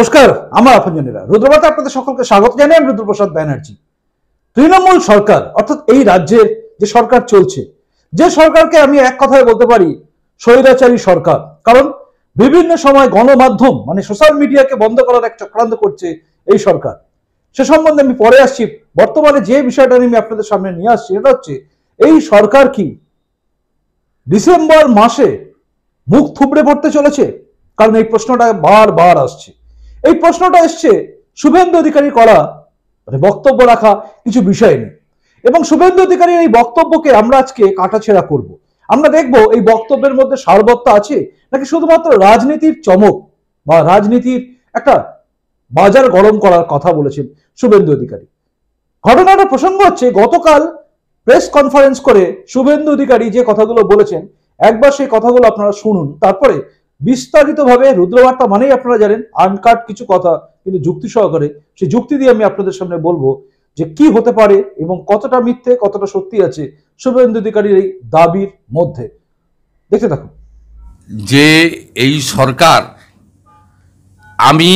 নমস্কার, আমার আপনজনেরা রুদ্রবার্তা আপনাদের সকলকে স্বাগত জানাই। আমি রুদ্রপ্রসাদ ব্যানার্জি। তৃণমূল সরকার অর্থাৎ এই রাজ্যের যে সরকার চলছে, যে সরকারকে আমি এক কথায় বলতে পারি স্বৈরাচারী সরকার, কারণ বিভিন্ন সময় গণমাধ্যম মানে সোশ্যাল মিডিয়াকে বন্ধ করার এক চক্রান্ত করছে এই সরকার। সে সম্বন্ধে আমি পরে আসছি। বর্তমানে যে বিষয়টা আমি আপনাদের সামনে নিয়ে আসছি এটা হচ্ছে এই সরকার কি ডিসেম্বর মাসে মুখ থুবড়ে পড়তে চলেছে? কারণ এই প্রশ্নটা বারবার আসছে। এই প্রশ্নটা এসছে শুভেন্দু অধিকারী করা মানে বক্তব্য রাখা কিছু বিষয় নেই, এবং শুভেন্দু অধিকারীর এই বক্তব্যকে আমরা আজকে কাটাছেড়া করব। আমরা দেখব এই বক্তব্যের মধ্যে সারবত্তা আছে নাকি শুধুমাত্র রাজনীতির চমক বা রাজনীতির একটা বাজার গরম করার কথা বলেছেন শুভেন্দু অধিকারী। ঘটনাটা প্রসঙ্গ হচ্ছে গতকাল প্রেস কনফারেন্স করে শুভেন্দু অধিকারী যে কথাগুলো বলেছেন, একবার সেই কথাগুলো আপনারা শুনুন, তারপরে বিস্তারিতভাবে রুদ্রবার্তা মানেই আপনারা জানেন আনকাট কিছু কথা কিন্তু যুক্তি সহকারে, সেই যুক্তি দিয়ে আমি আপনাদের সামনে বলবো যে কি হতে পারে এবং কতটা মিথ্যে কতটা সত্যি আছে শুভেন্দু অধিকারীর এই দাবির মধ্যে। দেখতে থাকুন। যে এই সরকার, আমি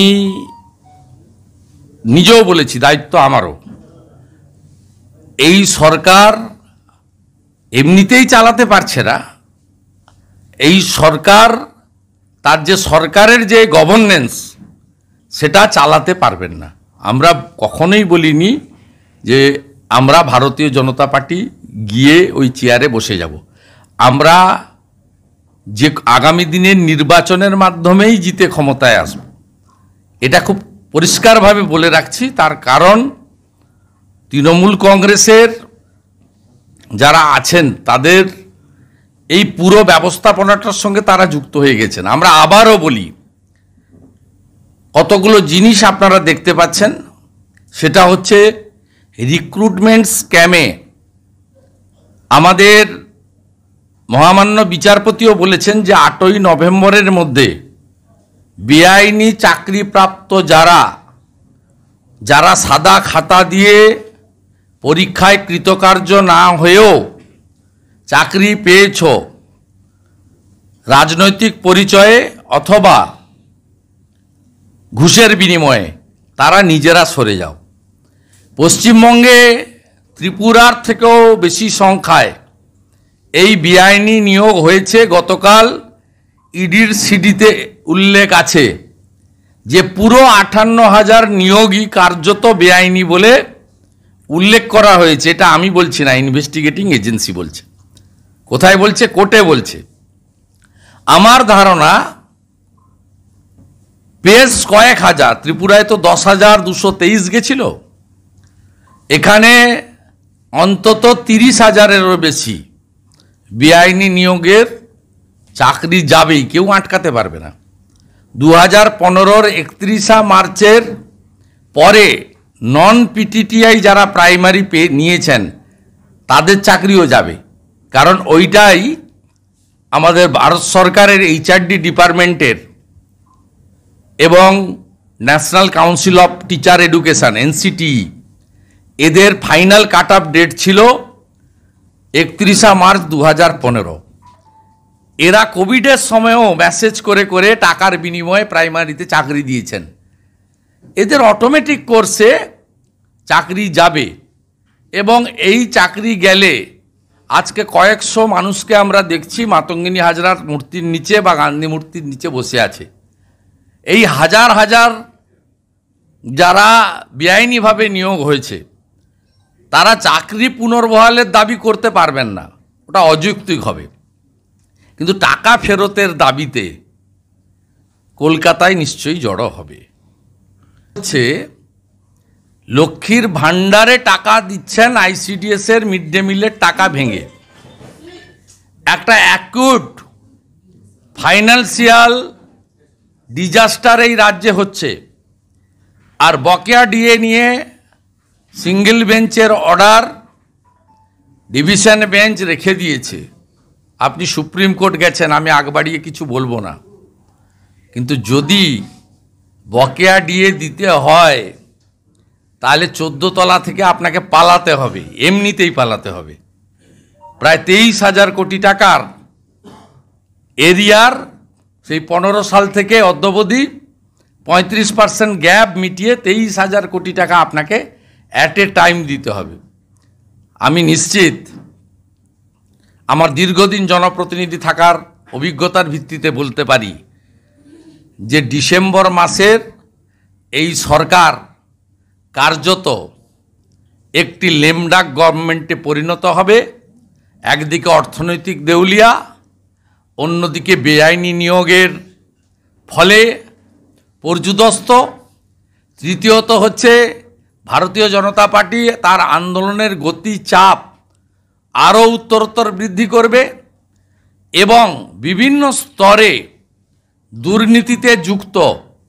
নিজেও বলেছি, দায়িত্ব আমারও, এই সরকার এমনিতেই চালাতে পারছে না। এই সরকার তার যে সরকারের যে গভর্নেন্স সেটা চালাতে পারবেন না। আমরা কখনোই বলিনি যে আমরা ভারতীয় জনতা পার্টি গিয়ে ওই চেয়ারে বসে যাব। আমরা যে আগামী দিনের নির্বাচনের মাধ্যমেই জিতে ক্ষমতায় আসব, এটা খুব পরিষ্কারভাবে বলে রাখছি। তার কারণ তৃণমূল কংগ্রেসের যারা আছেন তাদের এই পুরো ব্যবস্থাপনাটার সঙ্গে তারা যুক্ত হয়ে গেছেন। আমরা আবারও বলি, কতগুলো জিনিস আপনারা দেখতে পাচ্ছেন, সেটা হচ্ছে রিক্রুটমেন্ট স্ক্যামে আমাদের মহামান্য বিচারপতিও বলেছেন যে 8ই নভেম্বরের মধ্যে বেআইনি চাকরিপ্রাপ্ত যারা সাদা খাতা দিয়ে পরীক্ষায় কৃতকার্য না হয়েও চাকরি পেয়েছ রাজনৈতিক পরিচয়ে অথবা ঘুষের বিনিময়ে, তারা নিজেরা সরে যাও। পশ্চিমবঙ্গে ত্রিপুরার থেকেও বেশি সংখ্যায় এই বেআইনি নিয়োগ হয়েছে। গতকাল ইডির সিডিতে উল্লেখ আছে যে পুরো 58,000 নিয়োগই কার্যত বেআইনি বলে উল্লেখ করা হয়েছে। এটা আমি বলছি না, ইনভেস্টিগেটিং এজেন্সি বলছে। কোথায় বলছে? কোর্টে বলছে। আমার ধারণা বেশ কয়েক হাজার, ত্রিপুরায় তো 10,223 গেছিল, এখানে অন্তত 30,000-এরও বেশি বেআইনি নিয়োগের চাকরি যাবেই, কেউ আটকাতে পারবে না। 2015-র 31 মার্চের পরে নন পিটিটিআই যারা প্রাইমারি নিয়েছেন তাদের চাকরিও যাবে, কারণ ওইটাই আমাদের ভারত সরকারের এইচআরডি ডিপার্টমেন্টের এবং national council of teacher education NCTE এদের ফাইনাল কাট অফ ডেট ছিল 31 মার্চ 2015। এরা কোভিডের সময়ও মেসেজ করে করে টাকার বিনিময়ে প্রাইমারিতে চাকরি দিয়েছেন। এদের অটোমেটিক কোর্সে চাকরি যাবে, এবং এই চাকরি গেলে আজকে কয়েকশো মানুষকে আমরা দেখছি মাতঙ্গিনী হাজরার মূর্তির নিচে বা গান্ধী মূর্তির নিচে বসে আছে। এই হাজার হাজার যারা বেআইনিভাবে নিয়োগ হয়েছে তারা চাকরি পুনর্বহালের দাবি করতে পারবেন না, ওটা অযৌক্তিক হবে। কিন্তু টাকা ফেরতের দাবিতে কলকাতায় নিশ্চয়ই জড়ো হবে। হচ্ছে লক্ষ্মীর ভাণ্ডারে টাকা দিচ্ছেন, আইসিডিএসের মিড ডে মিলের টাকা ভেঙে। একটা অ্যাকুট ফাইন্যান্সিয়াল ডিজাস্টার এই রাজ্যে হচ্ছে, আর বকেয়া ডিএ নিয়ে সিঙ্গেল বেঞ্চের অর্ডার ডিভিশন বেঞ্চ রেখে দিয়েছে। আপনি সুপ্রিম কোর্ট গেছেন, আমি আগ বাড়িয়ে কিছু বলবো না, কিন্তু যদি বকেয়া ডিএ দিতে হয় তাহলে 14 তলা থেকে আপনাকে পালাতে হবে, এমনিতেই পালাতে হবে। প্রায় 23,000 কোটি টাকার এরিয়ার সেই 15 সাল থেকে অদ্যাবধি 35% গ্যাপ মিটিয়ে 23,000 কোটি টাকা আপনাকে অ্যাট এ টাইম দিতে হবে। আমি নিশ্চিত আমার দীর্ঘদিন জনপ্রতিনিধি থাকার অভিজ্ঞতার ভিত্তিতে বলতে পারি যে ডিসেম্বর মাসের এই সরকার কার্যত একটি লেমডাক গভর্নমেন্টে পরিণত হবে। একদিকে অর্থনৈতিক দেউলিয়া, অন্যদিকে বেআইনি নিয়োগের ফলে পর্যুদস্ত, তৃতীয়ত হচ্ছে ভারতীয় জনতা পার্টি তার আন্দোলনের গতি চাপ আরও উত্তরোত্তর বৃদ্ধি করবে এবং বিভিন্ন স্তরে দুর্নীতিতে যুক্ত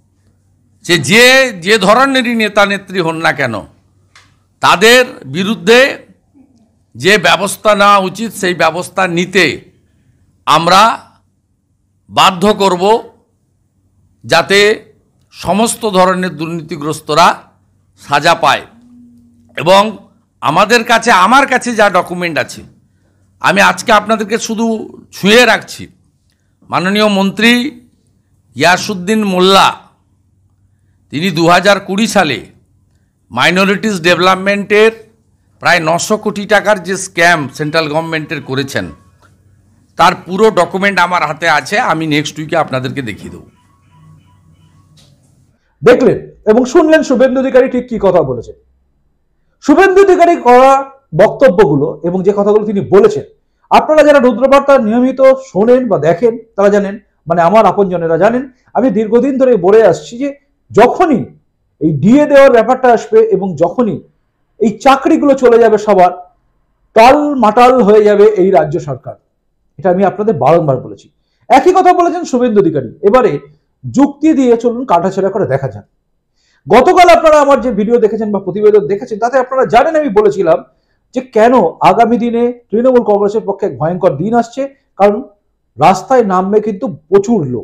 যে ধরনেরই নেতা নেত্রী হন না কেন তাদের বিরুদ্ধে যে ব্যবস্থা নেওয়া উচিত সেই ব্যবস্থা নিতে আমরা বাধ্য করব, যাতে সমস্ত ধরনের দুর্নীতিগ্রস্তরা সাজা পায়। এবং আমার কাছে যা ডকুমেন্ট আছে আমি আজকে আপনাদেরকে শুধু ছুঁয়ে রাখছি। মাননীয় মন্ত্রী ইয়াসউদ্দিন মোল্লা তিনি 2020 সালে মাইনরিটিস ডেভেলপমেন্টের প্রায় 900 কোটি টাকার যে স্ক্যাম সেন্ট্রাল গভর্নমেন্টের করেছেন তার পুরো ডকুমেন্ট আমার হাতে আছে। আমি নেক্সট উইকে আপনাদেরকে দেখিয়ে দেবো। দেখলেন এবং শুনলেন শুভেন্দু অধিকারী ঠিক কি কথা বলেছেন। শুভেন্দু অধিকারী করা বক্তব্যগুলো এবং যে কথাগুলো তিনি বলেছেন, আপনারা যারা রুদ্রবার্তা নিয়মিত শোনেন বা দেখেন তারা জানেন, মানে আমার আপনজনেরা জানেন, আমি দীর্ঘদিন ধরে বলে আসছি যে যখনই এই ডিএ দেওয়ার ব্যাপারটা আসবে এবং যখনই এই চাকরিগুলো চলে যাবে সবার, টাল মাটাল হয়ে যাবে এই রাজ্য সরকার। এটা আমি আপনাদের বারংবার বলেছি। একই কথা বলেছেন শুভেন্দু অধিকারী। এবারে যুক্তি দিয়ে চলুন কাটাছেড়া করে দেখা যাক। গতকাল আপনারা আমার যে ভিডিও দেখেছেন বা প্রতিবেদন দেখেছেন তাতে আপনারা জানেন আমি বলেছিলাম যে কেন আগামী দিনে তৃণমূল কংগ্রেসের পক্ষে এক ভয়ঙ্কর দিন আসছে। কারণ রাস্তায় নামবে কিন্তু প্রচুর লোক।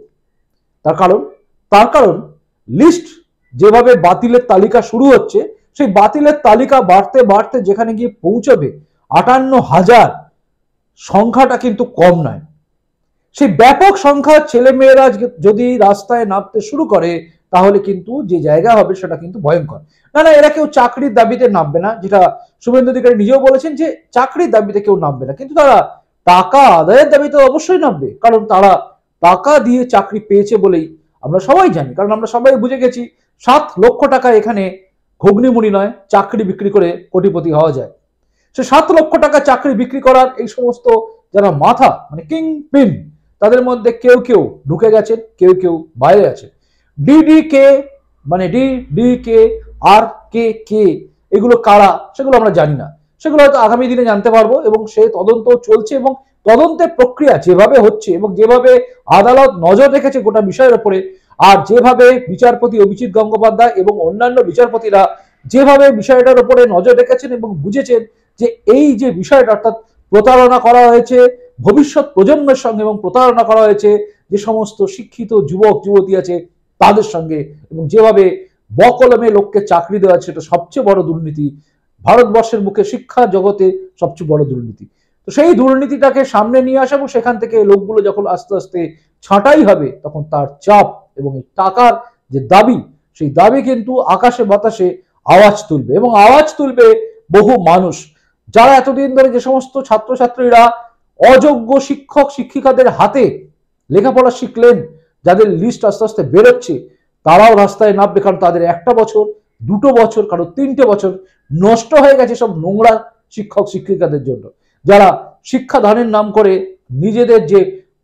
তার কারণ লিস্ট যেভাবে বাতিলের তালিকা শুরু হচ্ছে, সেই বাতিলের তালিকা বাড়তে বাড়তে যেখানে গিয়ে পৌঁছবে 58,000, সংখ্যাটা কিন্তু কম নয়। সেই ব্যাপক সংখ্যার ছেলেমেয়েরা যদি রাস্তায় নামতে শুরু করে তাহলে কিন্তু যে জায়গা হবে সেটা কিন্তু ভয়ঙ্কর। না, এরা কেউ চাকরির দাবিতে নামবে না, যেটা শুভেন্দু অধিকারী নিজেও বলেছেন যে চাকরির দাবিতে কেউ নামবে না, কিন্তু তারা টাকা আদায়ের দাবিতে অবশ্যই নামবে। কারণ তারা টাকা দিয়ে চাকরি পেয়েছে বলেই আমরা সবাই জানি। কারণ আমরা সবাই বুঝে গেছি 7 লক্ষ টাকা এখানে ঘুগনিমুড়ি নয়, চাকরি বিক্রি করে কোটিপতি হওয়া যায়। সে 7 লক্ষ টাকা চাকরি বিক্রি করার এই সমস্ত যারা মাথা, মানে কিং পিন, তাদের মধ্যে কেউ কেউ ঢুকে গেছেন, কেউ কেউ বাইরে আছে। ডিডিকে মানে ডিডিকে আর কে এগুলো কারা সেগুলো আমরা জানি না, সেগুলো হয়তো আগামী দিনে জানতে পারবো। এবং সে তদন্ত চলছে এবং তদন্তের প্রক্রিয়া যেভাবে হচ্ছে এবং যেভাবে আদালত নজর রেখেছে গোটা বিষয়ের উপরে, আর যেভাবে বিচারপতি অভিজিৎ গঙ্গোপাধ্যায় এবং অন্যান্য বিচারপতিরা যেভাবে বিষয়টার উপরে নজর রেখেছেন এবং বুঝেছেন যে এই যে বিষয়টা, অর্থাৎ প্রতারণা করা হয়েছে ভবিষ্যৎ প্রজন্মের সঙ্গে এবং প্রতারণা করা হয়েছে যে সমস্ত শিক্ষিত যুবক যুবতী আছে তাদের সঙ্গে, এবং যেভাবে বকলমে লোককে চাকরি দেওয়া সেটা সবচেয়ে বড় দুর্নীতি ভারতবর্ষের মুখে, শিক্ষা জগতে সবচেয়ে বড় দুর্নীতি। তো সেই দুর্নীতিটাকে সামনে নিয়ে আসা এবং সেখান থেকে লোকগুলো যখন আস্তে আস্তে ছাঁটাই হবে তখন তার চাপ এবং এই টাকার যে দাবি, সেই দাবি কিন্তু আকাশে বাতাসে আওয়াজ তুলবে এবং আওয়াজ তুলবে বহু মানুষ যারা এতদিন ধরে যে সমস্ত ছাত্রছাত্রীরা অযোগ্য শিক্ষক শিক্ষিকাদের হাতে লেখাপড়া শিখলেন, যাদের লিস্ট আস্তে আস্তে বেরোচ্ছে, তারাও রাস্তায় নামবে। কারণ তাদের 1 বছর 2 বছর কারো 3টে বছর নষ্ট হয়ে গেছে সব নোংরা শিক্ষক শিক্ষিকাদের জন্য, যারা শিক্ষাদানের নাম করে নিজেদের যে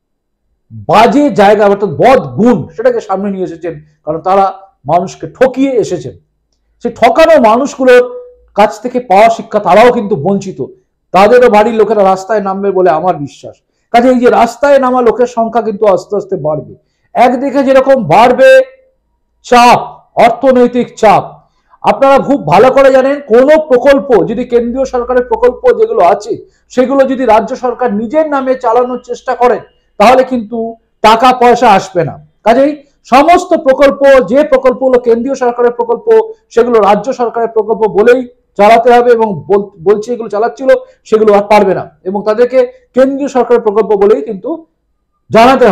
বাজে জায়গা অর্থাৎ বদ গুণ সেটাকে সামনে নিয়ে এসেছেন। কারণ তারা মানুষকে ঠকিয়ে এসেছেন। সেই ঠকানো মানুষগুলোর কাছ থেকে পাওয়া শিক্ষা তারাও কিন্তু বঞ্চিত, তাদেরও বাড়ির লোকেরা রাস্তায় নামবে বলে আমার বিশ্বাস। কাজে এই যে রাস্তায় নামা লোকের সংখ্যা কিন্তু আস্তে আস্তে বাড়বে। একদিকে যেরকম বাড়বে চাপ, অর্থনৈতিক চাপ, আপনারা খুব ভালো করে জানেন কোন প্রকল্প যদি কেন্দ্রীয় সরকারের প্রকল্প যেগুলো আছে সেগুলো যদি রাজ্য সরকার নিজের নামে চালানোর চেষ্টা করে তাহলে কিন্তু টাকা পয়সা আসবে না। কাজেই সমস্ত প্রকল্প, যে প্রকল্পগুলো কেন্দ্রীয় সরকারের প্রকল্প সেগুলো রাজ্য সরকারের প্রকল্প বলেই চালাতে হবে, এবং বলছে এগুলো চালাচ্ছিল সেগুলো আর পারবে না এবং তাদেরকে কেন্দ্রীয় সরকারের প্রকল্প বলেই কিন্তু জানাতে হবে।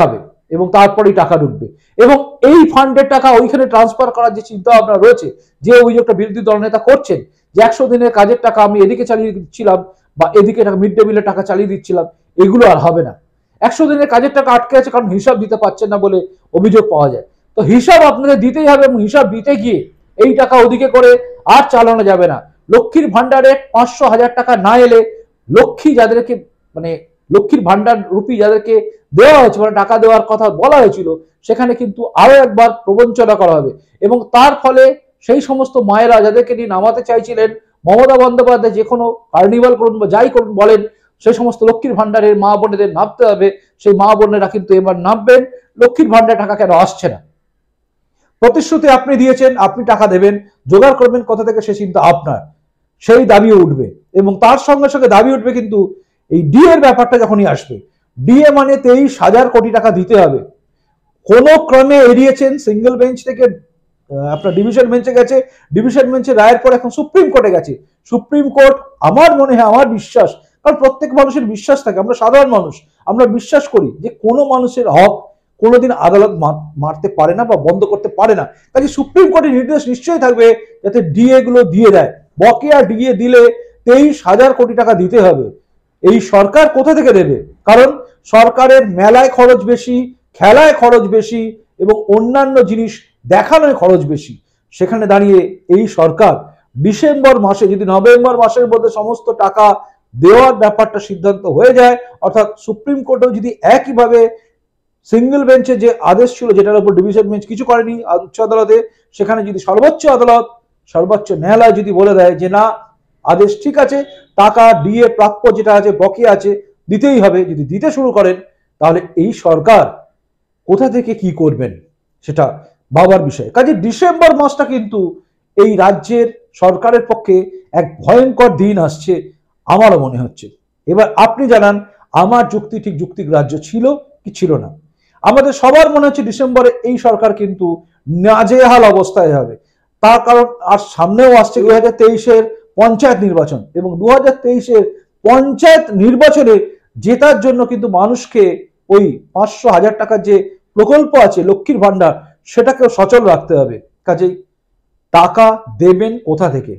এবং তারপরেই টাকা ঢুকবে, এবং এই ফান্ডের টাকা ওইখানে ট্রান্সফার করার যে চিন্তা ভাবনা রয়েছে, যে অভিযোগটা বিরোধী দলনেতা করছেন যে 100 দিনের কাজের টাকা আমি এদিকে চালিয়ে দিচ্ছিলাম বা এদিকে মিড ডে মিলের টাকা চালিয়ে দিচ্ছিলাম, এগুলো আর হবে না। 100 দিনের কাজের টাকা আটকে আছে কারণ হিসাব দিতে পারছেন না বলে অভিযোগ পাওয়া যায়। তো হিসাব আপনাদের দিতেই হবে, এবং হিসাব দিতে গিয়ে এই টাকা ওদিকে করে আর চালানো যাবে না। লক্ষ্মীর ভান্ডারে 500,000 টাকা না এলে লক্ষ্মী যাদেরকে মানে লক্ষ্মীর ভান্ডার রূপী যাদেরকে দেওয়া হয়েছে, মানে টাকা দেওয়ার কথা বলা হয়েছিল, সেখানে কিন্তু আরো একবার প্রবঞ্চনা করা হবে, এবং তার ফলে সেই সমস্ত মায়েরা যাদেরকে নিয়ে নামাতে চাইছিলেন মমতা বন্দ্যোপাধ্যায়, যে কোনো কার্নিভাল করুন বা যাই করুন বলেন, সেই সমস্ত লক্ষ্মীর ভান্ডারের মা বোনেদের নামতে হবে। সেই মা বোনেরা কিন্তু এবার নামবেন। লক্ষ্মীর ভান্ডার টাকা কেন আসছে না? প্রতিশ্রুতি আপনি দিয়েছেন, আপনি টাকা দেবেন, জোগাড় করবেন কোথা থেকে সে চিন্তা আপনার, সেই দাবিও উঠবে, এবং তার সঙ্গে সঙ্গে দাবি উঠবে কিন্তু এই ডিএ এর ব্যাপারটা যখনই আসবে। ডিএ মানে 23,000 কোটি টাকা দিতে হবে। কোন ক্রমে এড়িয়েছেন, সিঙ্গেল বেঞ্চ থেকে আপনার ডিভিশন বেঞ্চে গেছে, ডিভিশন বেঞ্চে রায়ের পর এখন সুপ্রিম কোর্টে গেছে। সুপ্রিম কোর্ট, আমার মনে হয়, আমার বিশ্বাস, কারণ প্রত্যেক মানুষের বিশ্বাস থাকে, আমরা সাধারণ মানুষ, আমরা বিশ্বাস করি যে কোনো মানুষের হক কোনোদিন আদালত মারতে পারে না বা বন্ধ করতে পারে না। কাজে সুপ্রিম কোর্টের নির্দেশ নিশ্চয়ই থাকবে যাতে ডিএ গুলো দিয়ে দেয়। বকেয়া ডিএ দিলে 23,000 কোটি টাকা দিতে হবে। এই সরকার কোথা থেকে দেবে? কারণ সরকারের মেলায় খরচ বেশি, খেলায় খরচ বেশি, এবং অন্যান্য জিনিস দেখানোয় খরচ বেশি। সেখানে দাঁড়িয়ে এই সরকার ডিসেম্বর মাসে, যদি নভেম্বর মাসের মধ্যে সমস্ত টাকা দেওয়ার ব্যাপারটা সিদ্ধান্ত হয়ে যায়, অর্থাৎ সুপ্রিম কোর্টেও যদি একইভাবে সিঙ্গেল বেঞ্চে যে আদেশ ছিল, যেটার উপর ডিভিশন বেঞ্চ কিছু করেনি উচ্চ আদালতে, সেখানে যদি সর্বোচ্চ আদালত, সর্বোচ্চ ন্যায়ালয় যদি বলে দেয় যে না, আদেশ ঠিক আছে, টাকা ডিএ প্রাপ্য যেটা আছে, বকেয়া আছে, দিতেই হবে, যদি দিতে শুরু করেন, তাহলে এই সরকার কোথা থেকে কি করবেন সেটা ভাবার বিষয়। কাজে ডিসেম্বর মাসটা কিন্তু এই রাজ্যের সরকারের পক্ষে এক ভয়ঙ্কর দিন আসছে আমারও মনে হচ্ছে। এবার আপনি জানান, আমার যুক্তি ঠিক যুক্তিগ্রাহ্য ছিল কি ছিল না? আমাদের সবার মনে হচ্ছে ডিসেম্বরে এই সরকার কিন্তু নাজেহাল অবস্থায় হবে। তার কারণ আর সামনেও আসছে 2023-এর পঞ্চায়েত নির্বাচন, এবং 2023-এর পঞ্চায়েত নির্বাচনে জেতার জন্য কিন্তু মানুষকে ওই 500,000 টাকার যে প্রকল্প আছে লক্ষ্মীর ভান্ডার, সেটাকেও সচল রাখতে হবে। কাজেই টাকা দেবেন কোথা থেকে?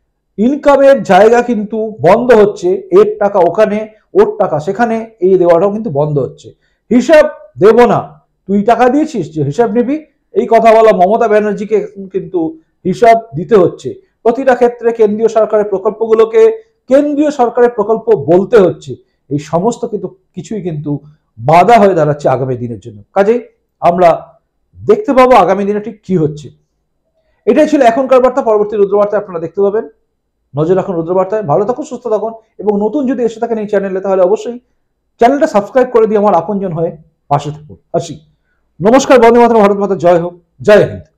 ইনকামের জায়গা কিন্তু বন্ধ হচ্ছে, এর টাকা ওখানে, ওর টাকা সেখানে, এই দেওয়াটাও কিন্তু বন্ধ হচ্ছে। হিসাব দেব না, তুই টাকা দিয়েছিস, যে হিসাব নিবি, এই কথা বলা মমতা ব্যানার্জিকে কিন্তু হিসাব দিতে হচ্ছে। প্রতিটা ক্ষেত্রে কেন্দ্রীয় সরকারের প্রকল্পগুলোকে কেন্দ্রীয় সরকারের প্রকল্প বলতে হচ্ছে। এই সমস্ত কিন্তু কিছুই কিন্তু বাধা হয়ে দাঁড়াচ্ছে আগামী দিনের জন্য। কাজেই আমরা দেখতে পাবো আগামী দিনে ঠিক কি হচ্ছে। এটাই ছিল এখনকার বার্তা। পরবর্তী রুদ্রবার্তায় আপনারা দেখতে পাবেন। নজর রাখুন রুদ্রবার্তায়। ভালো থাকুন, সুস্থ থাকুন, এবং নতুন যদি এসে থাকেন এই চ্যানেলে, তাহলে অবশ্যই চ্যানেলটা সাবস্ক্রাইব করে দিয়ে আমার আপনজন হয়ে পাশে থাকুন। আসি, নমস্কার, বন্দে মাতরম, ভারত মাতা জয় হোক, জয় হিন্দ।